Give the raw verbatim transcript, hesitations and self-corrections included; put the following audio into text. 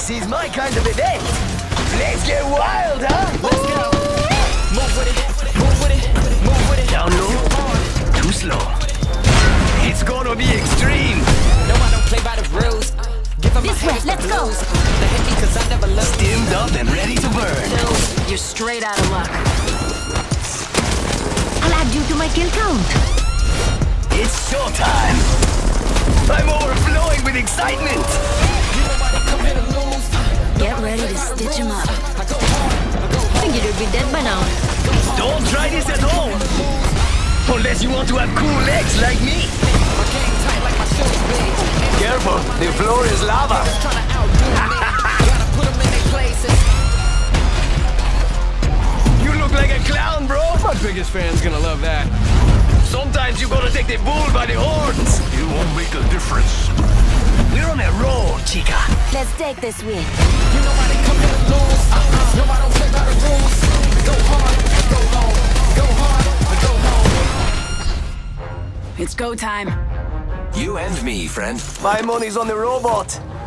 This is my kind of event. Let's get wild, huh? Let's go. Move with it, move with it, move with it. Down low, too slow. It's gonna be extreme. No, I don't play by the rules. Give them This way, let's go. The heavy, cause I never lose. Stimmed up and ready to burn. No, you're straight out of luck. I'll add you to my kill count. It's showtime. I'm overflowing with excitement. You know why they come here to lose. Get ready to stitch him up. I go hard, I go hard. Figured you'd be dead by now. Don't try this at home. Unless you want to have cool legs like me. My game tight like my shoes big. Careful, the floor is lava. Trying to outdo me. Gotta put them in their places. You look like a clown, bro. My biggest fan's gonna love that. Sometimes you gotta take the bull by the horns. You won't make a difference. We're on a roll, chica. Let's take this win. You know why they come here to lose. Uh-uh. No, I don't play by the rules. Go hard, go home. Go hard, go home. It's go time. You and me, friend. My money's on the robot.